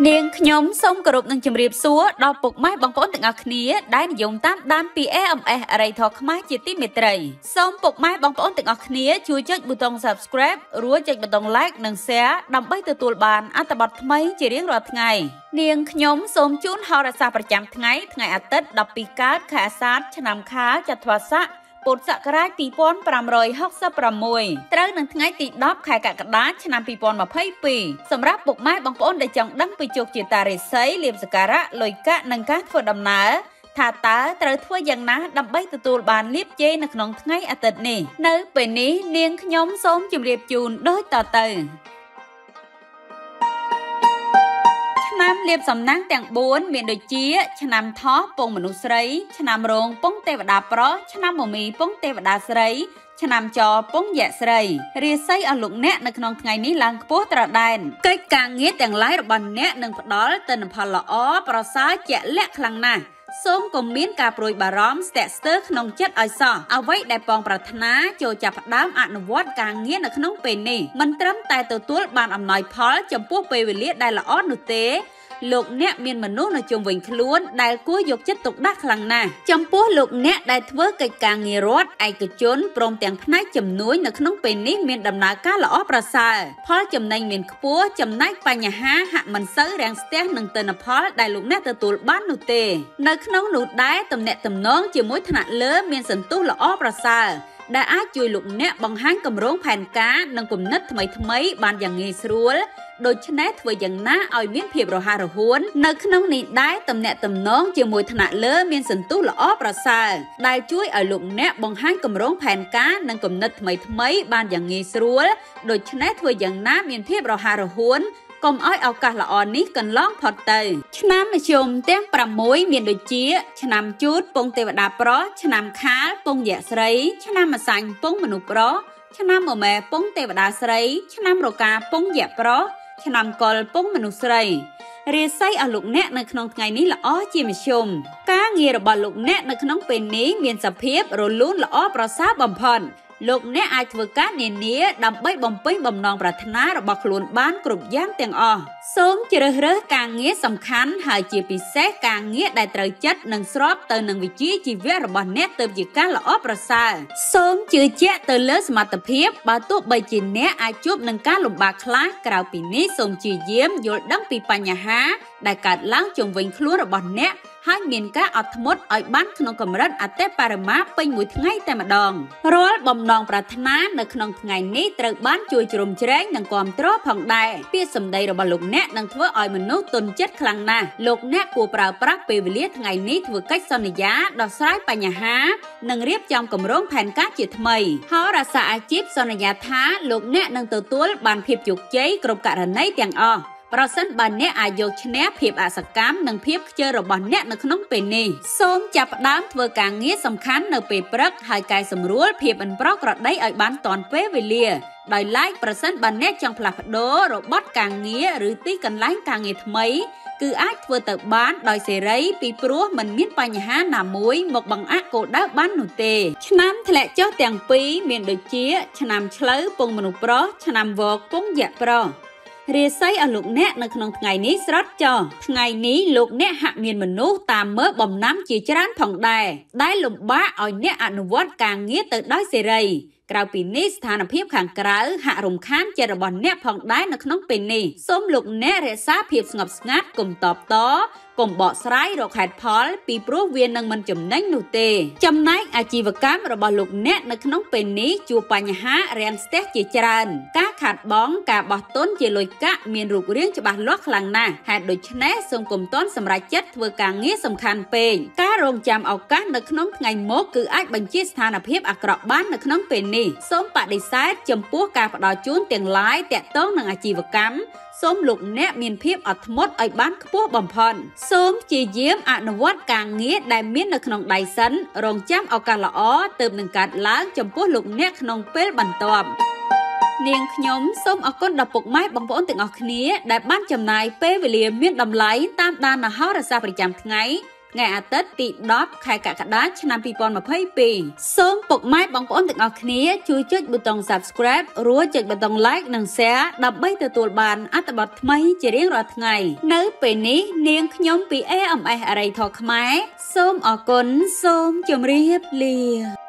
នាងខ្ញុំសូមគោរពនឹងជម្រាបសួរដល់ពុកម៉ែបងប្អូនទាំងអស់គ្នាដែលនិយមតាមដានពី AMS អរិយធម៌ខ្មែរជាទីមេត្រីសូមពុកម៉ែបងប្អូនទាំងអស់គ្នាជួយចុចប៊ូតុង Subscribe រួចចុចប៊ូតុង Like និង Share ដើម្បីទទួលបានអត្ថបទថ្មីជារៀងរាល់ថ្ងៃនាងខ្ញុំសូមជូនហោរាសាស្ត្រប្រចាំថ្ងៃអាទិត្យ12កើតខែអាសាឍឆ្នាំខាលចត្វាស័កពុទ្ធសករាជ2566ត្រូវនឹងថ្ងៃទី10ខែកក្កដាឆ្នាំ2022សម្រាប់ពុកម៉ែបងប្អូនដែលចង់ដឹងពីជោគជតារាសីលៀបសក្ការៈលុយកាក់និងការធ្វើដំណើរថាតើត្រូវធ្វើយ៉ាងណាដើម្បីទទួលបានលៀបជ័យនៅក្នុងថ្ងៃអាទិត្យនេះនៅពេលនេះនាងខ្ញុំសូមជម្រាបជូនដូចតទៅឆ្នាំលៀបសំណាំងទាំង4មានដូចជាឆ្នាំថោះពងមនុស្សស្រីឆ្នាំរោងពងទេវតាប្រុសឆ្នាំមមីពងទេវតាស្រីឆ្នាំចពងយៈស្រីរាសីអស់លោកអ្នកនៅក្នុងថ្ងៃនេះឡើងខ្ពស់ត្រដែនកិច្ចការងារទាំងឡាយរបស់អ្នកនឹងផ្ដល់ទិន្នផលល្អប្រសើរជាក់លាក់ខ្លាំងណាស់សូមកុំមានការព្រួយបារម្ភស្ទាក់ស្ទើរក្នុងចិត្តឲ្យសោះអ្វីដែលប៉ងប្រាថ្នាចូលចាប់ផ្ដើមអនុវត្តការងារនៅក្នុងពេលនេះមិនត្រឹមតែទទួលបានអំណោយផលចំពោះពេលវេលាដែលល្អនោះទេលោកអ្នកមានមនុស្សនៅជុំវិញខ្លួនដែលគួរយកចិត្តទុកដាក់ខ្លាំងណាស់ចំពោះលោកអ្នកដែលធ្វើកិច្ចការងាររដ្ឋឯកជនព្រមទាំងផ្នែកជំនួយនៅក្នុងពេលនេះមានដំណើរការល្អប្រសើរផលចំណេញមានខ្ពស់ចំណែកបញ្ហាហាក់មិនសូវរាំងស្ទះនឹងទិន្នផលដែលលោកអ្នកទទួលបាននោះទេនៅក្នុងនោះដែរទំនាក់ទំនងជាមួយថ្នាក់លើមានសន្ទុះល្អប្រសើរដែលអាចជួយលោកអ្នកបង្ហាញគម្រោងផែនការនិងគំនិតថ្មីបានយ៉ាងងាយស្រួលដូច្នេះធ្វើយ៉ាងណាឲ្យមានភាពរហ័សរហួននៅក្នុងនេះដែរទំនាក់ទំនងជាមួយថ្នាក់លើមានសន្ទុះល្អប្រសើរដែលជួយឲ្យលោកអ្នកបង្ហាញគម្រោងផែនការនិងគំនិតថ្មីបានយ៉ាងងាយស្រួលដូច្នេះធ្វើយ៉ាងណាមានភាពរហ័សរហួនកុំឲ្យឱកាសល្អនេះកន្លងផុតទៅឆ្នាំមធ្យមទាំង6មានដូចជាឆ្នាំជូតពងទេវតាប្រុសឆ្នាំខាលពងយៈស្រីឆ្នាំម្សាញ់ពងមនុស្សប្រុសឆ្នាំមមែពងទេវតាស្រីឆ្នាំរកាពងយៈប្រុសឆ្នាំកុលពងមនុស្សស្រីរាសីអស់លោកអ្នកនៅក្នុងថ្ងៃនេះល្អជាមធ្យមការងាររបស់លោកអ្នកនៅក្នុងពេលនេះមានសភាពរលូនល្អប្រសើរបំផុតលោកអ្នកអាចធ្វើការនានាដើម្បីបំពេញបំណងប្រាថ្នារបស់ខ្លួនបានគ្រប់យ៉ាងទាំងអស់សូមជ្រើសរើសការងារសំខាន់ហើយជាពិសេសការងារដែលត្រូវចិត្តនិងស្របទៅនឹងវិជ្ជាជីវៈរបស់អ្នកទើបជាការល្អប្រសើរសូមជឿជាក់ទៅលើសមត្ថភាពបើទោះបីជាអ្នកអាចជួបនឹងការលំបាកខ្លះក្រៅពីនេះសូមព្យាយាមយល់ដឹងពីបញ្ហាដែលកើតឡើងជុំវិញខ្លួនរបស់អ្នកហើយមានការអត់ធ្មត់ឲ្យបានក្នុងកម្រិតអតិបរមាពេញមួយថ្ងៃតែម្ដងរាល់បំណងប្រាថ្នានៅក្នុងថ្ងៃនេះត្រូវបានជួយជ្រោមជ្រែងនិងគាំទ្រផងដែរពាក្យសម្ដីរបស់លោកអ្នកនឹងធ្វើឲ្យមនុស្សទន់ចិត្តខ្លាំងណាស់លោកអ្នកគួរប្រើប្រាស់ពេលវេលាថ្ងៃនេះធ្វើកិច្ចសន្យាដោះស្រាយបញ្ហានិងរៀបចំគម្រោងផែនការជាថ្មីហោរាសាស្ត្រអាជីពសន្យាថាលោកអ្នកនឹងទទួលបានភាពជោគជ័យគ្រប់ករណីទាំងអស់ប្រសិនបើអ្នកអាចយកឈ្នះភាពអសកម្មនិងភាពខ្ជិលរបស់អ្នកនៅក្នុងពេលនេះសូមចាប់ផ្ដើមធ្វើការងារសំខាន់នៅពេលព្រឹកហើយកែសម្រួលភាពមិនប្រក្រតីឲ្យបានទាន់ពេលវេលាដោយឡែកប្រសិនបើអ្នកចង់ផ្លាស់ប្ដូររបត់ការងារឬទីកន្លែងការងារថ្មីគឺអាចធ្វើទៅបានដោយសេរីពីព្រោះមិនមានបញ្ហាណាមួយមកបង្អាក់គោលដៅបាននោះទេឆ្នាំធ្លាក់ចុះទាំងពីរមានដូចជាឆ្នាំឆ្លូវពងមនុស្សប្រុសឆ្នាំវកពងយៈប្រុសរាសីអស់លោកអ្នកនៅក្នុងថ្ងៃនេះស្រត់ចោះថ្ងៃនេះលោកអ្នកហាក់មានមនុស្សតាមមើលបំណាំជាច្រើនផងដែរដែលលំបាកឲ្យអ្នកអនុវត្តការងារទៅដោយសេរីក្រៅពីនេះស្ថានភាពខាងក្រៅហាក់រំខានចិត្តរបស់អ្នកផងដែរនៅក្នុងពេលនេះសូមលោកអ្នករក្សាភាពស្ងប់ស្ងាត់កុំតបតកុំបកស្រាយរកហេតុផលពីព្រោះវានឹងមិនចំណេញនោះទេចំណែកអាជីវកម្មរបស់លោកអ្នកនៅក្នុងពេលនេះជួបបញ្ហារាំងស្ទះជាច្រើនការខាតបង់ការបោះទុនជាលុយកាក់មានរូបរាងច្បាស់លាស់ខ្លាំងណាស់ហេតុដូច្នេះសូមកុំទាន់សម្រេចចិត្តធ្វើការងារសំខាន់ពេកការរងចាំឱកាសនៅក្នុងថ្ងៃមុខគឺអាចបញ្ជាស្ថានភាពអាក្រក់បាននៅក្នុងពេលនេះសូមបដិសេធចំពោះការផ្ដល់ជូនទាំងឡាយតាក់ទងនឹងអាជីវកម្មសូមលោកអ្នកមានភាពអត់ធ្មត់ឲ្យបានខ្ពស់បំផុតសូមព្យាយាមអនុវត្តការងារដែលមាននៅក្នុងដៃសិនរងចាំឱកាសល្អទើបនឹងកើតឡើងចំពោះលោកអ្នកក្នុងពេលបន្ទាប់នាងខ្ញុំសូមអរគុណដល់ពុកម៉ែបងប្អូនទាំងអស់គ្នាដែលបានចំណាយពេលវេលាមានតម្លៃតាមដានហោរាសាស្ត្រប្រចាំថ្ងៃ ngàyอาทิตย์ទី10 ខែកក្កដាឆ្នាំ2022សូមពុកម៉ែបងប្អូនទាំងអស់គ្នាជួយចុចប៊ូតុង Subscribe រួចចុចប៊ូតុង Like និង Share ដើម្បីទទួលបានអត្ថបទថ្មីជារៀងរាល់ថ្ងៃនៅពេលនេះនាងខ្ញុំពី AMS អរិយធម៌ខ្មែរសូមអរគុណសូមជម្រាបលា